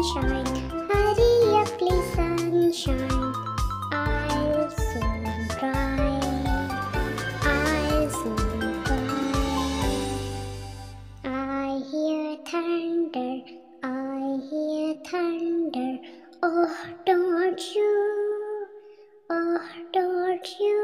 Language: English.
sunshine, hurry up, please, sunshine. I'll soon dry. I'll soon dry. I hear thunder. I hear thunder. Oh, don't you? Oh, don't you